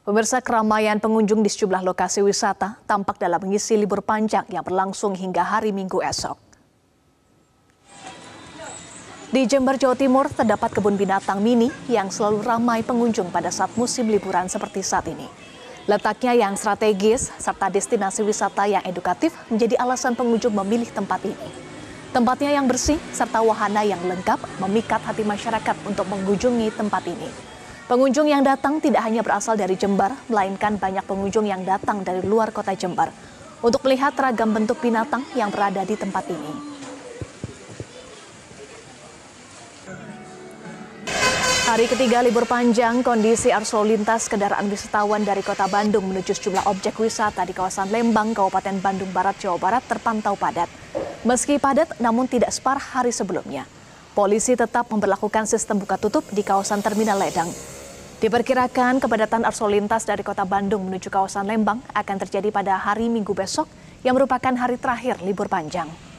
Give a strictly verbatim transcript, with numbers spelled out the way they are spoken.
Pemirsa, keramaian pengunjung di sejumlah lokasi wisata tampak dalam mengisi libur panjang yang berlangsung hingga hari Minggu esok. Di Jember, Jawa Timur, terdapat kebun binatang mini yang selalu ramai pengunjung pada saat musim liburan seperti saat ini. Letaknya yang strategis serta destinasi wisata yang edukatif menjadi alasan pengunjung memilih tempat ini. Tempatnya yang bersih serta wahana yang lengkap memikat hati masyarakat untuk mengunjungi tempat ini. Pengunjung yang datang tidak hanya berasal dari Jember, melainkan banyak pengunjung yang datang dari luar kota Jember untuk melihat ragam bentuk binatang yang berada di tempat ini. Hari ketiga libur panjang, kondisi arus lalu lintas kendaraan wisatawan dari kota Bandung menuju sejumlah objek wisata di kawasan Lembang, Kabupaten Bandung Barat, Jawa Barat terpantau padat. Meski padat, namun tidak separah hari sebelumnya. Polisi tetap memberlakukan sistem buka tutup di kawasan Terminal Ledang. Diperkirakan kepadatan arus lalu lintas dari kota Bandung menuju kawasan Lembang akan terjadi pada hari Minggu besok yang merupakan hari terakhir libur panjang.